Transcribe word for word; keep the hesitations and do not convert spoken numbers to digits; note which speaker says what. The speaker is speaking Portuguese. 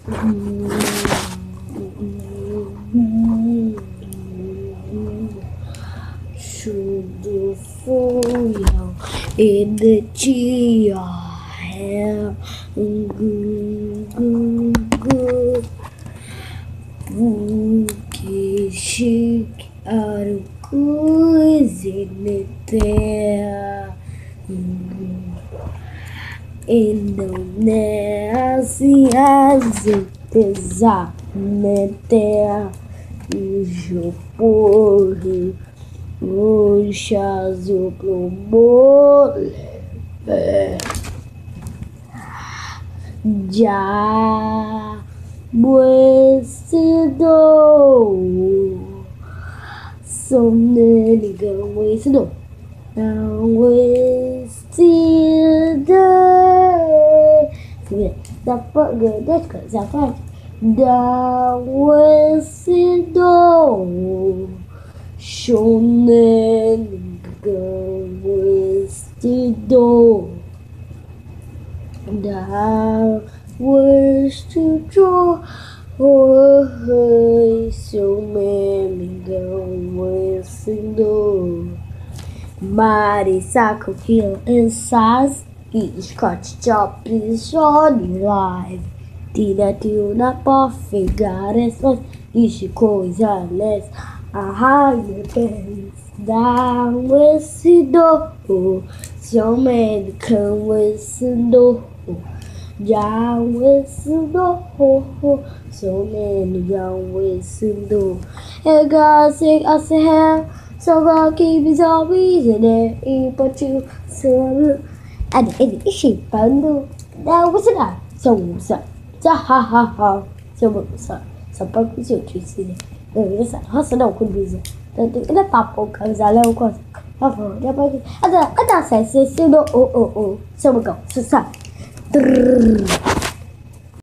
Speaker 1: Should the foil in the chia hair good good que chique out coisa terra e não nasce as pesar na terra e jopor o chazo pro mole já buecido sou nele buecido buecido dapat gede ke siapa dah buecido shonen buecido dah buecido oh so many buecido Marissa Coquille and Sass e Scott Joplin Johnny Live Tina Tuna Puffy Gareth e coisa less a high pants down with do so many come with do down with do so many down with do and God say I say hell so God keep his always in there but you so and it is she found that was it so so ha ha ha so so so but you see ừ cái hết sẽ đầu con gì rồi cái nó tập của cậu già lâu con nó vừa nó bao nhiêu à giờ cái nào sẽ sẽ siêu độ ồ ồ ồ sao mà cậu xuất sắc